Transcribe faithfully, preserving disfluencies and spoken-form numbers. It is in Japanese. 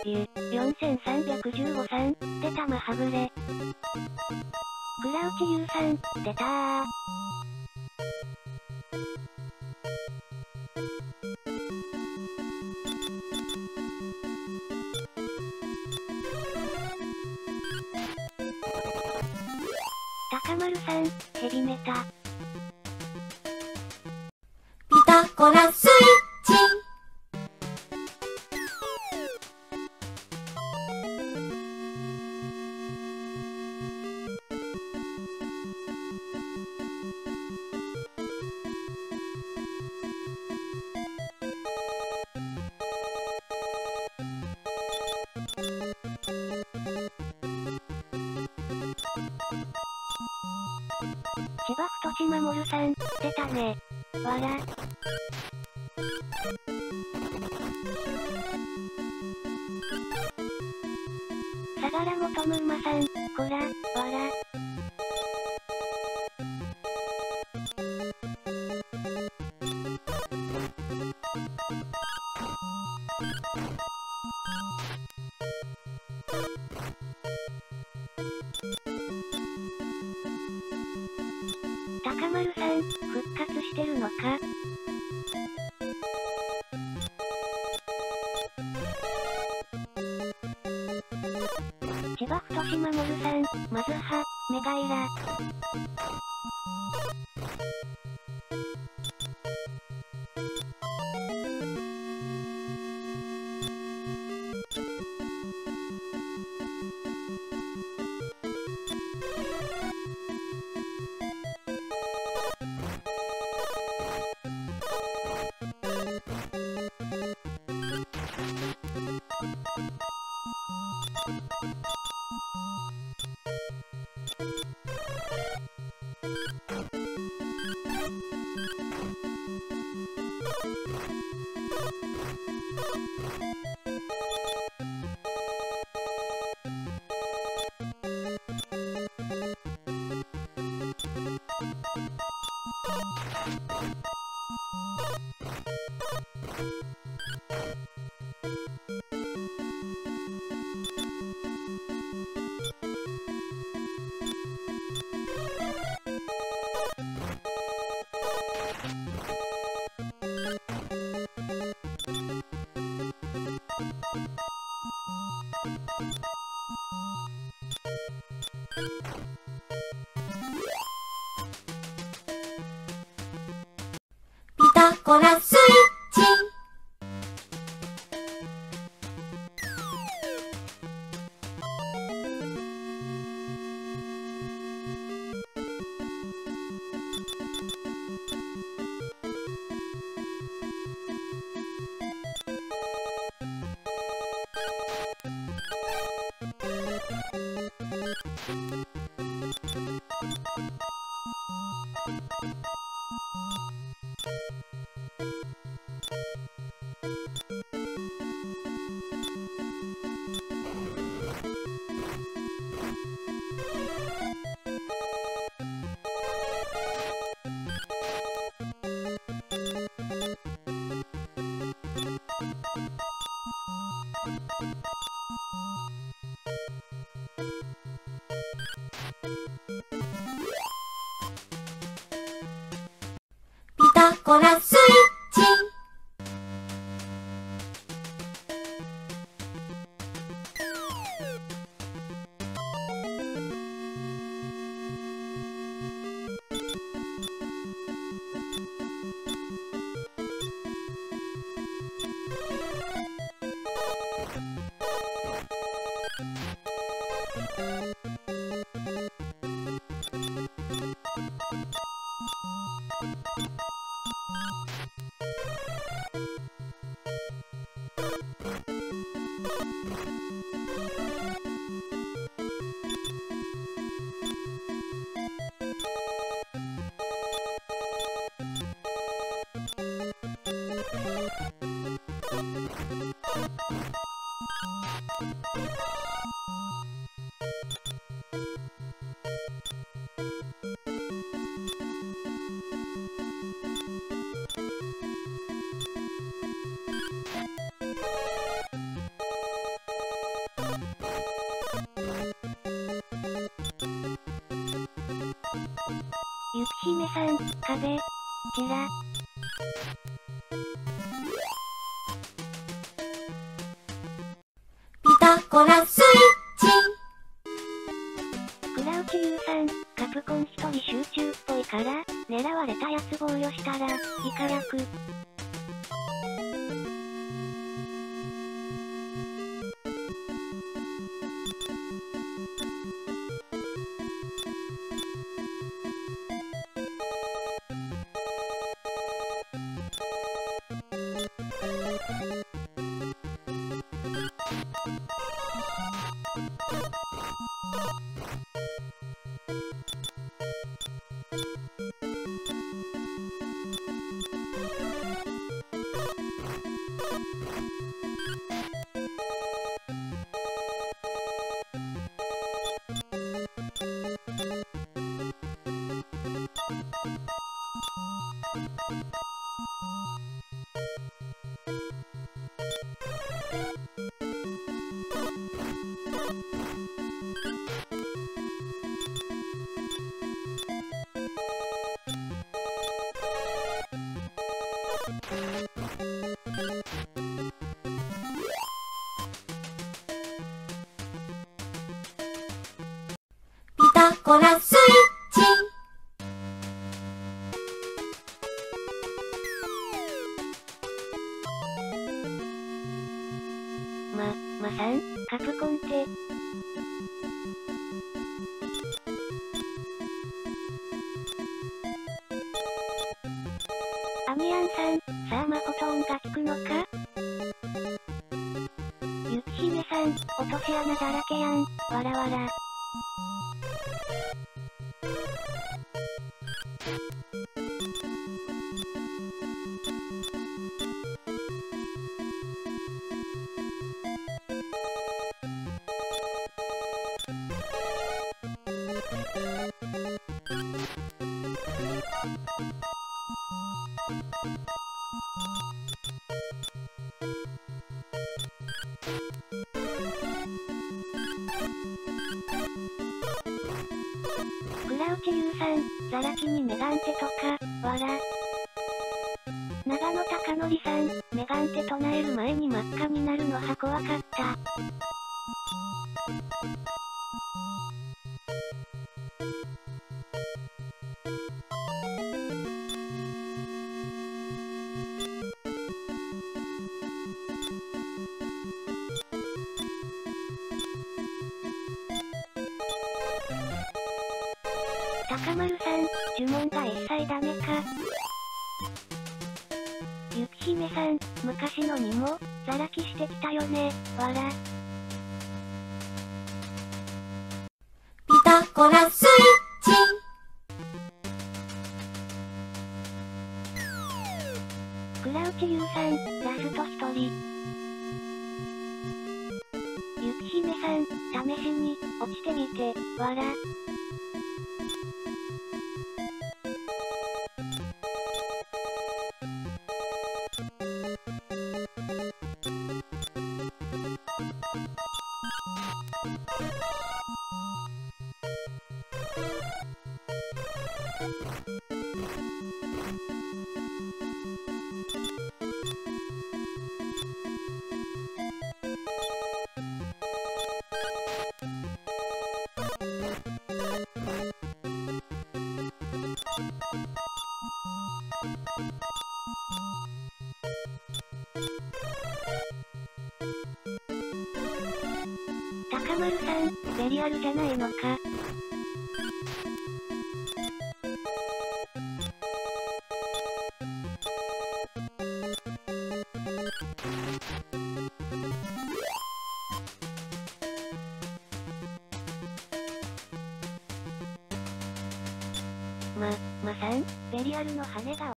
ゆ、よんせんさんびゃくじゅうごさん、出たまはぐれ。倉内優さん、出たー。高丸さん、ヘビメタ。 ピタゴラスイッチ。 千葉太志守さん、出たね。わら。相良元ム馬さん、こら、わら。高丸さん、復活してるのか？千葉太志守さん、まずは、メガイラ。 ピタゴラスイッチ。ピタゴラスイッチ。 雪姫さん、壁。ちら。 ピタゴラスイッチ。 クラウチユーさん、カプコン一人集中っぽいから、狙われたやつ防御したら、イカ役。 ピタゴラスイッチ。 ま、まさん、カプコンって。アミヤンさん、さあまこと音が聞くのか？雪姫さん、落とし穴だらけやん、わらわら。クラウチユーさん、ザラキにメガンテとか、わら。長野貴則さん、メガンテ唱える前に真っ赤になるのは怖かった。高丸さん、呪文が一切ダメか。雪姫さん、昔のにも、ザラキしてきたよね、わら。 ピタゴラスイッチ。 クラウチユーさん、ラスト一人。雪姫さん、試しに、落ちてみて、わら。高丸さん、ベリアルじゃないのか。ま、まさん、ベリアルの羽が